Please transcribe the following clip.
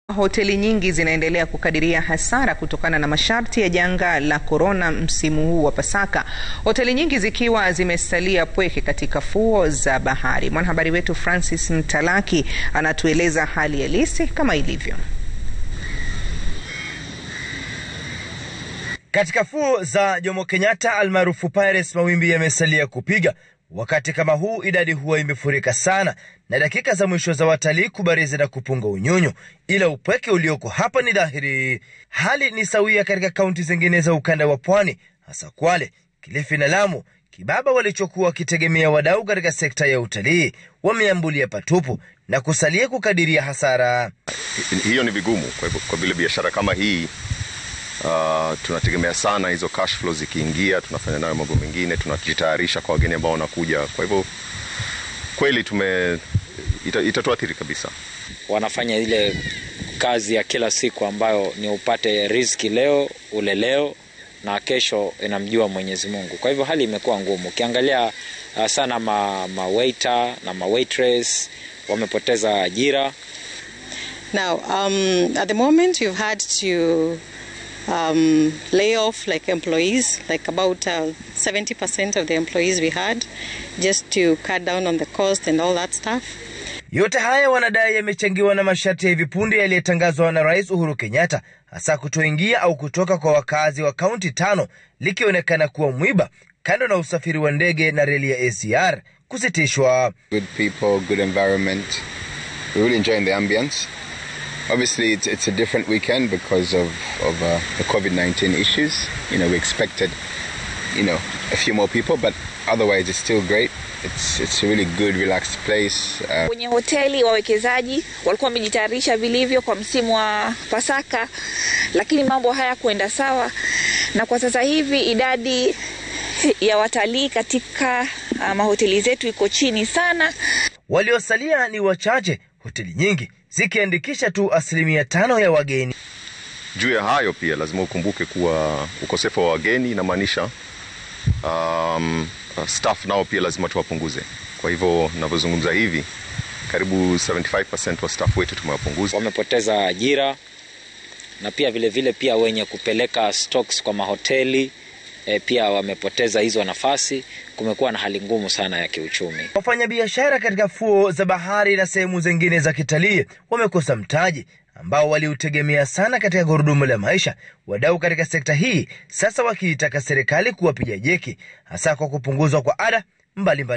Hoteli nyingi zinaendelea kukadiria hasara kutokana na masharti ya janga la korona msimu huu wa Pasaka. Hoteli nyingi zikiwa zimesalia pweke katika fuo za bahari. Mwanahabari wetu Francis Mtalaki anatueleza hali halisi kama ilivyo. Katika fuo za Jomo Kenyatta almaarufu Pirates, mawimbi yamesalia kupiga. Wakati kama huu idadi huwa imefurika sana na dakika za mwisho za watalii kubarizi na kupunga unyonyo, ila upweke ulioko hapa ni dhahiri. Hali ni sawia katika kaunti zingine za ukanda wa pwani, hasa Kwale, Kilifi na Lamu. Kibaba walichokuwa wakitegemea wadau katika sekta ya utalii wameambulia patupu na kusalia kukadiria hasara. Hiyo ni vigumu kwa vile biashara kama hii tunategemea sana hizo cash flow zikiingia, tunafanya nayo mambo mengine, tunajitayarisha kwa wageni ambao wanakuja. Kwa hivyo kweli itatuathiri kabisa. Wanafanya ile kazi ya kila siku ambayo ni upate riziki leo, ule leo na kesho inamjua Mwenyezi Mungu. Kwa hivyo hali imekuwa ngumu. Ukiangalia sana ma waiter na ma waitress wamepoteza ajira. Now at the moment you've had to lay off like employees, like about 70% of the employees we had, just to cut down on the cost and all that stuff. Yote haya wanadai yamechangiwa na masharti ya hivi punde yaliyotangazwa na Rais Uhuru Kenyatta, hasa kutoingia au kutoka kwa wakazi wa kaunti 5, likionekana kuwa mwiba, kando na usafiri wa ndege na reli ya SGR kusitishwa. Good people, good environment. We're really enjoying the ambience. Obviously, it's a different weekend because of the COVID-19 issues. We expected, a few more people, but otherwise it's still great. It's a really good, relaxed place. Kwenye hoteli wawekezaji walikuwa wamejitayarisha vilivyo kwa msimu wa Pasaka, lakini mambo haya kuenda sawa, na kwa sasa hivi idadi ya watalii katika mahoteli zetu iko chini sana. Waliosalia ni wachache, hoteli nyingi zikiandikisha tu 5% ya wageni. Juu ya hayo pia lazima ukumbuke kuwa ukosefu wa wageni inamaanisha staff nao pia lazima tuwapunguze. Kwa hivyo ninavyozungumza hivi, karibu 75% wa staff wetu tumewapunguza. Wamepoteza ajira na pia vile pia wenye kupeleka stocks kwa mahoteli pia wamepoteza hizo nafasi. Kumekuwa na hali ngumu sana ya kiuchumi. Wafanyabiashara katika fuo za bahari na sehemu zingine za kitalii wamekosa mtaji ambao waliutegemea sana katika gurudumu la maisha. Wadau katika sekta hii sasa wakiitaka serikali kuwapiga jeki, hasa kwa kupunguzwa kwa ada mbalimbali.